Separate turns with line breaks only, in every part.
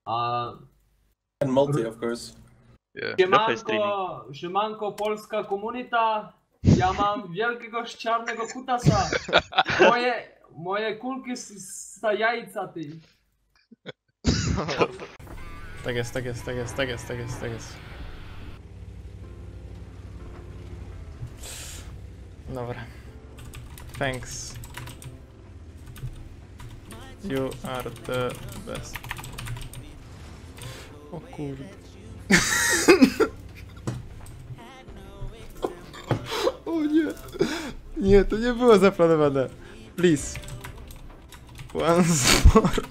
A
And multi, of course.
Yeah, no play streaming.
siemanko polska komunita, ja mam wielkiego czarnego kutasa. Moje kulki z jajca, ty.
Tak jest, tak jest, tak jest, tak jest, tak jest, tak jest. Dobra. Thanks. You are the best. O kurde. O nie. Nie, to nie było zaplanowane. Please. Once more.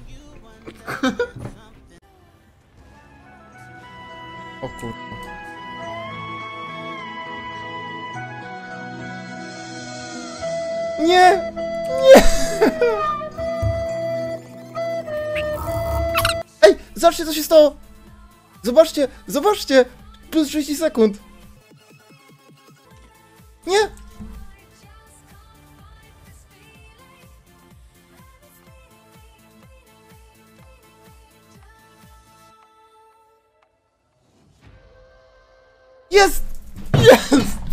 O kurde. Nie! Nie! Ej! Zobaczcie, co się stało! Zobaczcie! Zobaczcie! Plus 30 sekund! Nie! Jest! Jest!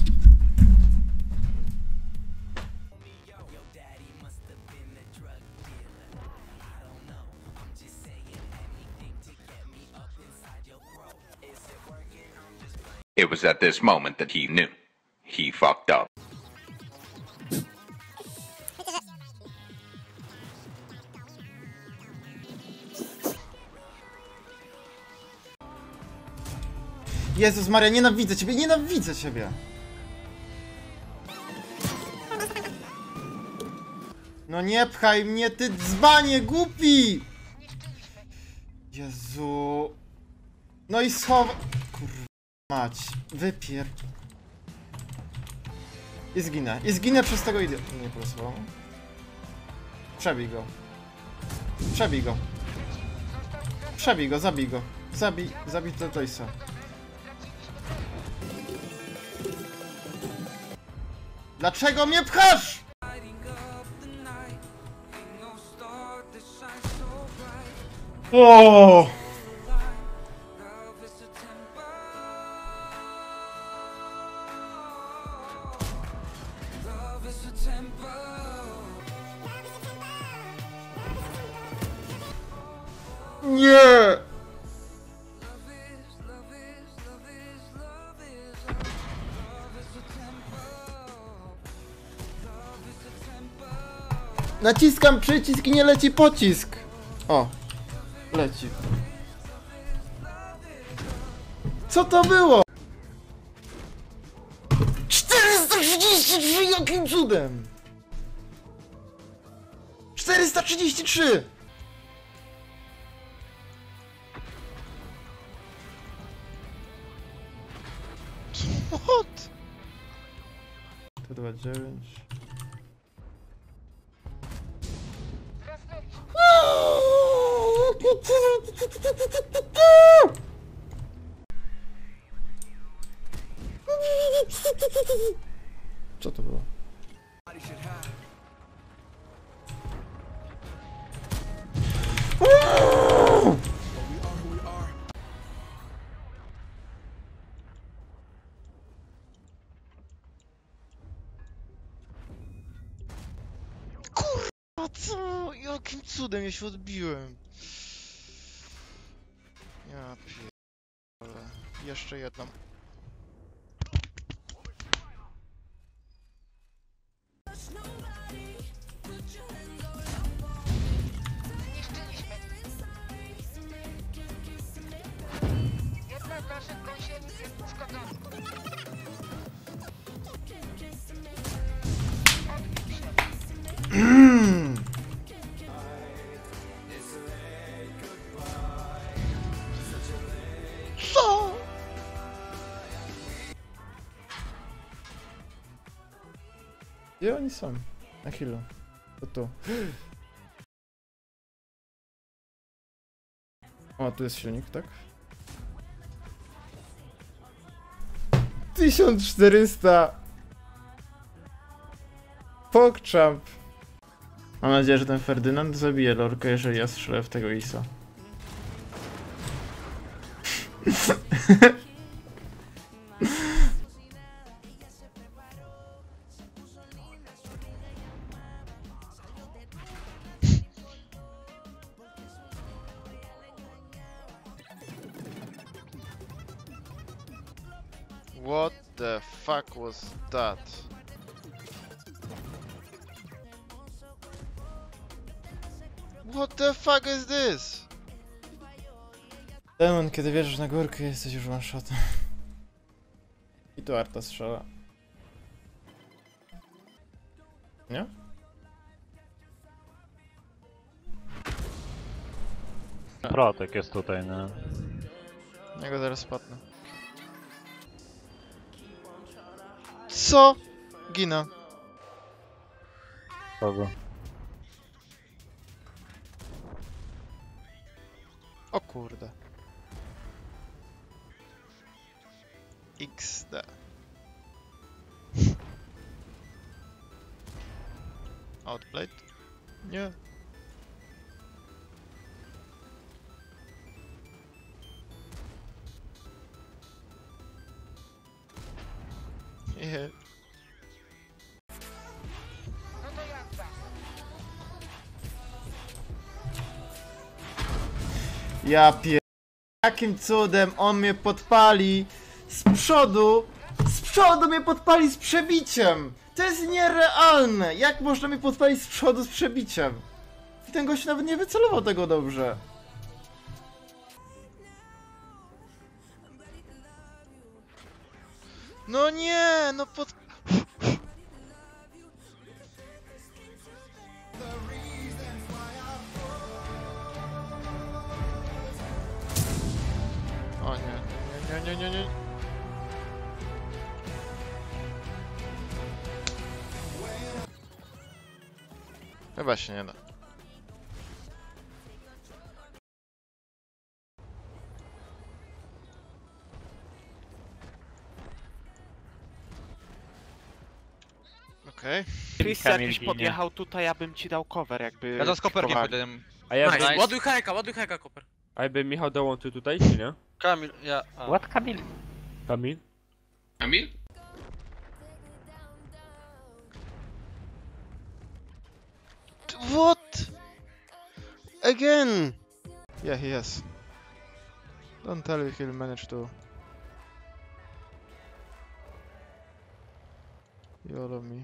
It was at this moment that he knew. He fucked up.
Jezus Maria, nienawidzę ciebie, nienawidzę ciebie! No nie pchaj mnie, ty dzbanie, głupi! Jezu... No i schowa... Kurwa mać, wypier... I zginę przez tego idiota. Nie głosował. Przebij go. Przebij go. Przebij go, zabij go. Zabij to Toysa. Dlaczego mnie pchasz? O! Nie! Naciskam przycisk i nie leci pocisk. O, leci. Co to było? 433, jakim cudem? 433! What? To 29. Co to było? Kurwa, co? Jakim cudem ja się odbiłem? Ja pierdolę. Jeszcze jedną.
Jedna z naszych gąsienic jest uszkodzona.
Co? Gdzie oni są? Na chwilę. To tu. O, tu jest silnik, tak? 1400! Pogchamp! Mam nadzieję, że ten Ferdynand zabije Lorkę, jeżeli ja strzelę w tego Isa.
What the fuck was that? What the fuck is this?
Demon, kiedy wjeżdżasz na górkę, jesteś już one-shotem. I tu Arta strzela. Nie?
Protek jest tutaj, no.
Ja go zaraz spadnę. Co? Ginę.
Kogo?
O kurde. XD. Outplayed? Nie. Nie.
No to jazda.
Ja pier... Jakim cudem on mnie podpali z przodu? Z przodu mnie podpali z przebiciem! To jest nierealne! Jak można mnie podpalić z przodu z przebiciem? I ten gość nawet nie wycelował tego dobrze.
No nie, no pod... O nie. Chyba się nie da. Okej.
Chris
Kamil
jakbyś
ginie.
podjechał tutaj, ja bym ci dał cover, jakby...
Ja to z koperkiem
chowali.
powiedziałem.
A ja
Nice.
bym...
Ładuj hajka, koper.
A jakby Michał dołączył tutaj, czy nie?
Kamil, ja...
What Kamil? Kamil?
Kamil?
What? Again? Yeah, he has. Don't tell me he'll manage to. YOLO me.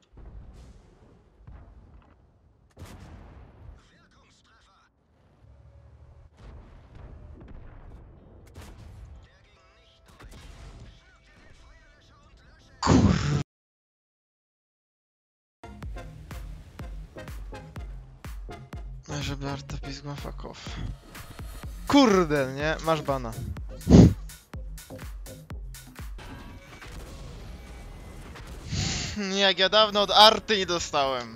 No, żeby Arta pizgła fuck off. Kurde, nie? Masz bana. Jak ja dawno od Arty nie dostałem.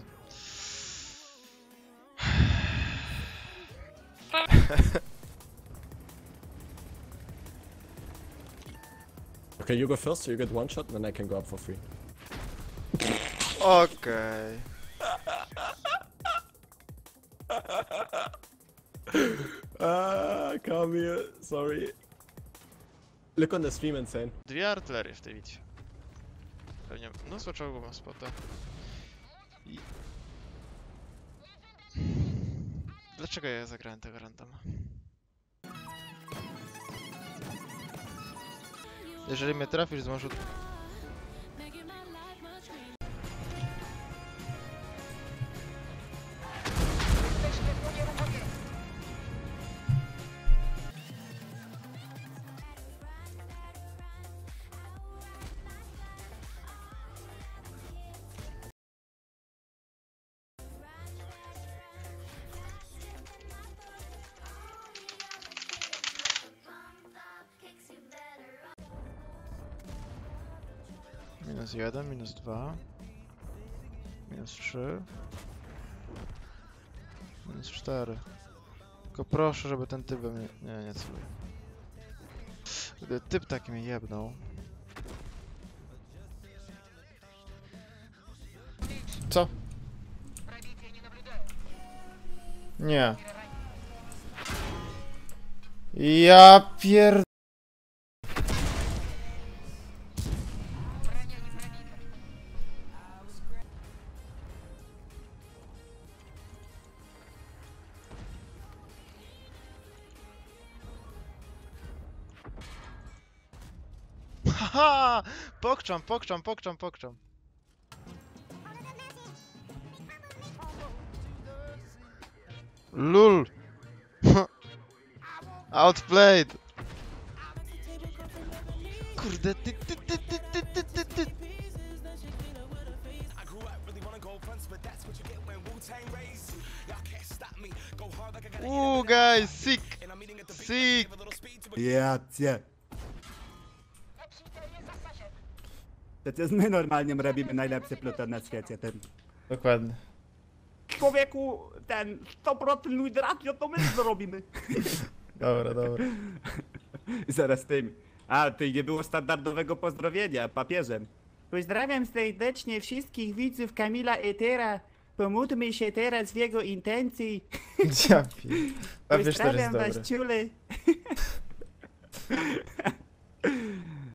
Okay, you go first, so you get one shot, then I can go up for free.
Okej.
Come here, sorry. Look on the stream, insane.
Dwie artylerie w tej widzie. Pewnie mnóstwo czołgów mam spota. I... Dlaczego ja zagrałem tego randoma? Jeżeli mnie trafisz z może...
Jesteśmy w unieruchomieniu.
Minus 1, minus 2. Minus 3. Minus 4. Tylko proszę, żeby ten typ we mnie... Nie celuje. Gdyby typ taki mnie jebnął... Co?
Пробития не наблюдаю.
Nie. Ja pier...
Haha! Pokczam. Lul! Outplayed! Kurde, ty. Guys, sick!
Ja cię. Przecież my normalnie robimy najlepszy pluton na świecie, ten.
Dokładnie.
Człowieku, ten 100% hydratio to my zrobimy.
Dobra.
Zaraz tym. A, ty nie było standardowego pozdrowienia, papieżem. Pozdrawiam serdecznie wszystkich widzów Kamila Etera. Pomódlmy się teraz w jego intencji.
Ja pier... Papież też jest
Pozdrawiam
dobry.
was, ciule.